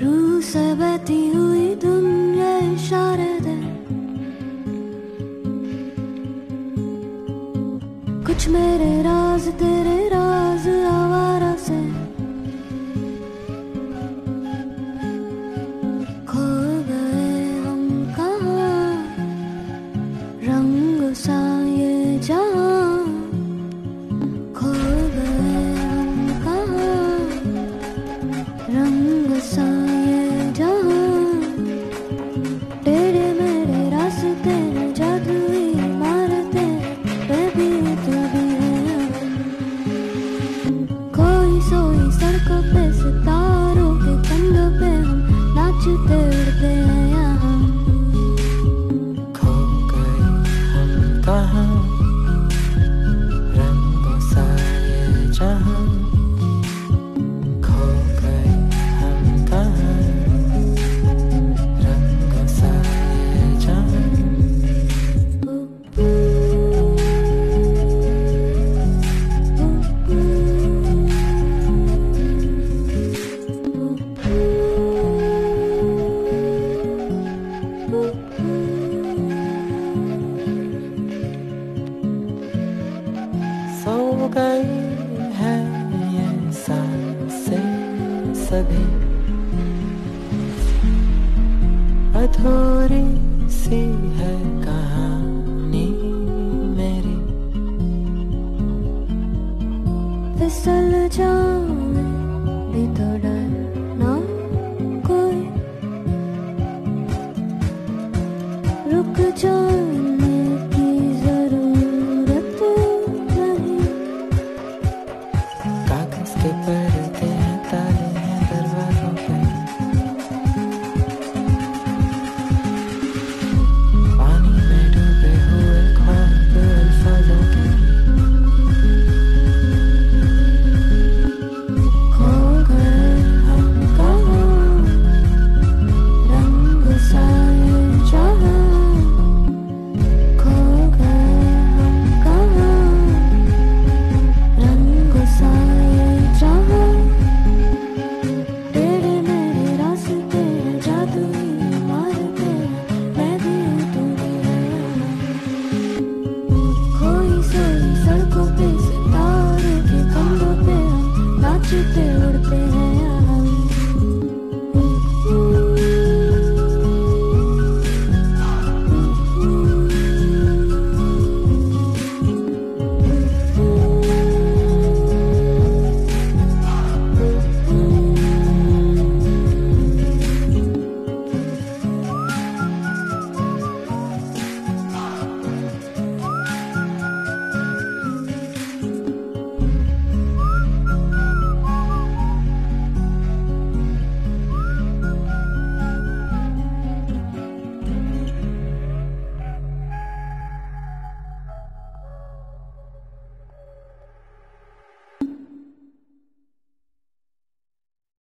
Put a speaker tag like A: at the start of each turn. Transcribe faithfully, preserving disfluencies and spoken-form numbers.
A: रूह से बहती हुई धुन ये इशारे दे, कुछ मेरे राज तेरे राज आवारा से खो गए हम कहाँ, रंग सा ये जहाँ खो गए हम कहाँ, रंग सा ये जहाँ टेढ़े मेरे रास्ते न जादुई इमारतें पे भी तू भी है। कोई सोई सड़कों पे सितारों के कंधों पे हम नाचते उड़ते हैं यहाँ।
B: खो गए हम कहाँ, रंगों सा ये जहाँ खो गए हम कहाँ, रंगों सा ये जहाँ। सो गई है ये सांसें सभी, अधूरी सी